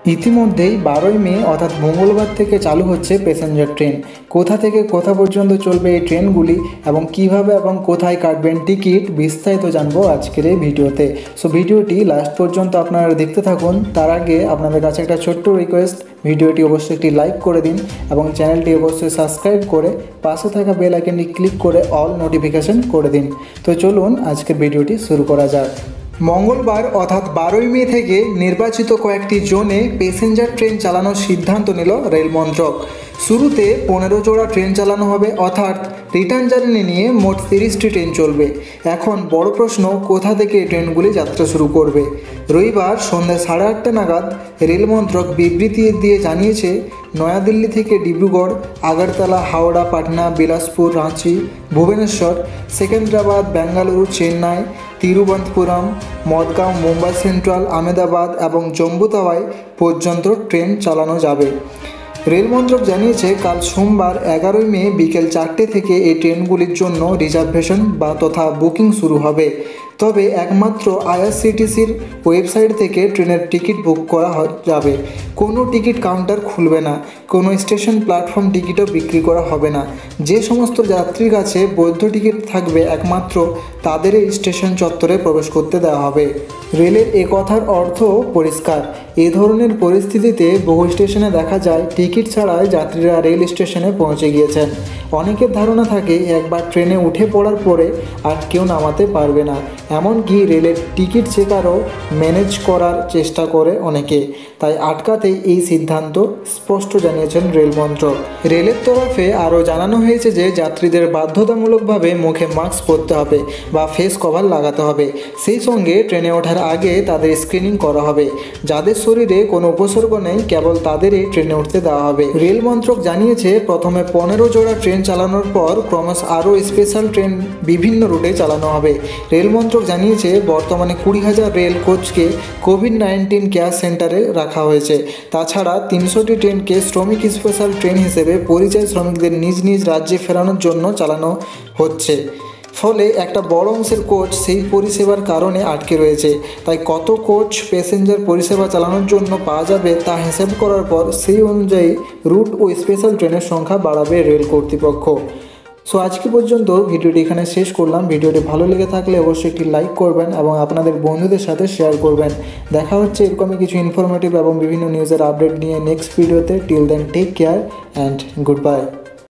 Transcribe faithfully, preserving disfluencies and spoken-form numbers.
ইতিমধ্যেই বারোই মে অর্থাৎ মঙ্গলবার থেকে চালু হচ্ছে প্যাসেঞ্জার ট্রেন। কোথা থেকে কোথা পর্যন্ত চলবে এই ট্রেনগুলি এবং কিভাবে এবং কোথায় কাটবেন টিকিট বিস্তারিত জানবো আজকের এই ভিডিওতে। সো ভিডিওটি লাস্ট পর্যন্ত আপনারা দেখতে থাকুন। তার আগে আপনাদের কাছে একটা ছোট্ট রিকোয়েস্ট, ভিডিওটি অবশ্যই একটি লাইক করে দিন এবং চ্যানেলটি অবশ্যই সাবস্ক্রাইব করে পাশে থাকা বেল আইকনটি ক্লিক করে অল নোটিফিকেশন করে দিন। তো চলুন আজকের ভিডিওটি শুরু করা যাক। মঙ্গলবার অর্থাৎ বারোই মে থেকে নির্বাচিত কয়েকটি জোনে প্যাসেঞ্জার ট্রেন চালানোর সিদ্ধান্ত নিল রেল মন্ত্রক। শুরুতে পনেরো জোড়া ট্রেন চালানো হবে, অর্থাৎ রিটার্ন জার্নি নিয়ে মোট তিরিশটি ট্রেন চলবে। এখন বড় প্রশ্ন, কোথা থেকে এই ট্রেনগুলি যাত্রা শুরু করবে? রবিবার সন্ধ্যা সাড়ে আটটা নাগাদ রেল মন্ত্রক বিবৃতি দিয়ে জানিয়েছে, নয়াদিল্লি থেকে ডিব্রুগড়, আগরতলা, হাওড়া, পাটনা, বিলাসপুর, রাঁচি, ভুবনেশ্বর, সেকেন্দ্রাবাদ, বেঙ্গালুরু, চেন্নাই, তিরুবনন্তপুরম, মদগাঁও, মুম্বাই সেন্ট্রাল, আহমেদাবাদ এবং জম্মু তাওয়াই পর্যন্ত ট্রেন চালানো যাবে। রেল মন্ত্রক জানিয়েছে, কাল সোমবার এগারোই মে বিকেল চারটে থেকে এই ট্রেনগুলির জন্য রিজার্ভেশন বা তথা বুকিং শুরু হবে। তবে একমাত্র আইআরসিটিসির ওয়েবসাইট থেকে ট্রেনের টিকিট বুক করা যাবে। কোনো টিকিট কাউন্টার খুলবে না, কোনো স্টেশন প্ল্যাটফর্ম টিকিটও বিক্রি করা হবে না। যে সমস্ত যাত্রীর কাছে বৈধ টিকিট থাকবে একমাত্র তাদেরই স্টেশন চত্বরে প্রবেশ করতে দেওয়া হবে। রেলের এ কথার অর্থ পরিষ্কার। এ ধরনের পরিস্থিতিতে বহু স্টেশনে দেখা যায় টিকিট ছাড়াই যাত্রীরা রেল স্টেশনে পৌঁছে গিয়েছেন। অনেকের ধারণা থাকে একবার ট্রেনে উঠে পড়ার পরে আর কেউ নামাতে পারবে না। এমনকি রেলের টিকিট চেকারও ম্যানেজ করার চেষ্টা করে অনেকে। তাই আটকাতে এই সিদ্ধান্ত স্পষ্ট জানিয়েছেন রেল মন্ত্রক। রেলের তরফে আরও জানানো হয়েছে যে যাত্রীদের বাধ্যতামূলকভাবে মুখে মাস্ক পরতে হবে বা ফেস কভার লাগাতে হবে। সেই সঙ্গে ট্রেনে ওঠার আগে তাদের স্ক্রিনিং করা হবে। যাদের শরীরে কোনো উপসর্গ নেই কেবল তাদেরই ট্রেনে উঠতে দেওয়া হবে। রেল মন্ত্রক জানিয়েছে, প্রথমে পনেরো জোড়া ট্রেন চালানোর পর ক্রমশ আরও স্পেশাল ট্রেন বিভিন্ন রুটে চালানো হবে। রেল মন্ত্রক জানিয়েছে, বর্তমানে কুড়ি হাজার রেল কোচকে কোভিড নাইন্টিন কেয়ার সেন্টারে রাখা হয়েছে। তাছাড়া তিনশোটি ট্রেনকে শ্রমিক স্পেশাল ট্রেন হিসেবে পরিযায়ী শ্রমিকদের নিজ নিজ রাজ্যে ফেরানোর জন্য চালানো হচ্ছে। ফলে একটা বড় অংশের কোচ সেই পরিষেবার কারণে আটকে রয়েছে। তাই কত কোচ প্যাসেঞ্জার পরিষেবা চালানোর জন্য পাওয়া যাবে তা হিসাব করার পর সেই অনুযায়ী রুট ও স্পেশাল ট্রেনের সংখ্যা বাড়াবে রেল কর্তৃপক্ষ। সো আজকে পর্যন্ত ভিডিওটি এখানে শেষ করলাম। ভিডিওটি ভালো লেগে থাকলে অবশ্যই একটি লাইক করবেন এবং আপনাদের বন্ধুদের সাথে শেয়ার করবেন। দেখা হচ্ছে এরকমই কিছু ইনফরমেটিভ এবং বিভিন্ন নিউজের আপডেট নিয়ে নেক্সট ভিডিওতে। Till then take care and good by.